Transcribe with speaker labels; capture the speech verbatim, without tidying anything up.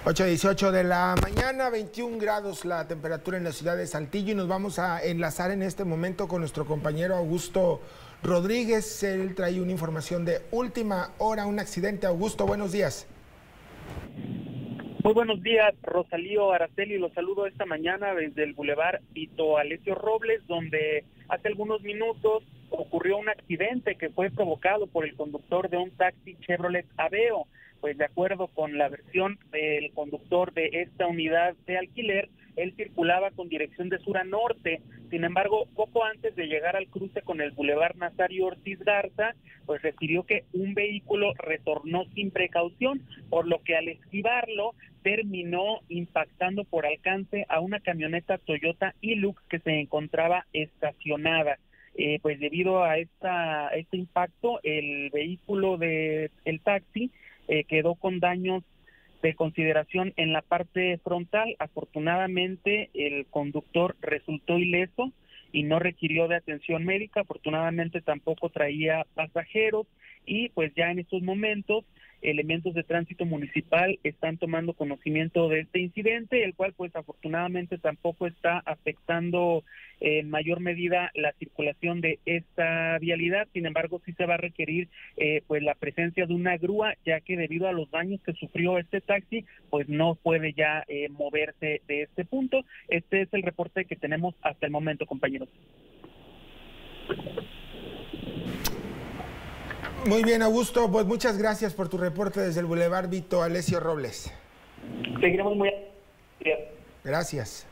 Speaker 1: ocho dieciocho de la mañana, veintiún grados la temperatura en la ciudad de Saltillo, y nos vamos a enlazar en este momento con nuestro compañero Augusto Rodríguez. Él trae una información de última hora, un accidente. Augusto, buenos días.
Speaker 2: Muy buenos días, Rosalío, Araceli, los saludo esta mañana desde el Boulevard Vito Alessio Robles, donde hace algunos minutos ocurrió un accidente que fue provocado por el conductor de un taxi Chevrolet Aveo. Pues de acuerdo con la versión del conductor de esta unidad de alquiler, él circulaba con dirección de sur a norte. Sin embargo, poco antes de llegar al cruce con el Boulevard Nazario Ortiz Garza, pues refirió que un vehículo retornó sin precaución, por lo que al esquivarlo terminó impactando por alcance a una camioneta Toyota Hilux que se encontraba estacionada. Eh, pues debido a esta este impacto, el vehículo de el taxi eh, quedó con daños de consideración en la parte frontal. Afortunadamente, el conductor resultó ileso y no requirió de atención médica. Afortunadamente tampoco traía pasajeros, y pues ya en estos momentos elementos de tránsito municipal están tomando conocimiento de este incidente, el cual pues afortunadamente tampoco está afectando en mayor medida la circulación de esta vialidad. Sin embargo, sí se va a requerir eh, pues la presencia de una grúa, ya que debido a los daños que sufrió este taxi, pues no puede ya eh, moverse de este punto. Este es el reporte que tenemos hasta el momento, compañeros.
Speaker 1: Muy bien, Augusto, pues muchas gracias por tu reporte desde el Boulevard Vito Alessio Robles.
Speaker 2: Seguiremos muy...
Speaker 1: Gracias.